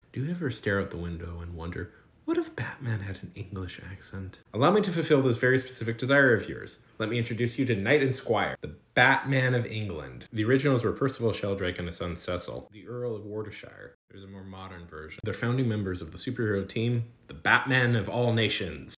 Do you ever stare out the window and wonder, what if Batman had an English accent? Allow me to fulfill this very specific desire of yours. Let me introduce you to Knight and Squire, the Batman of England. The originals were Percival Sheldrake and his son Cecil, the Earl of Worcestershire. There's a more modern version. They're founding members of the superhero team, the Batman of all nations.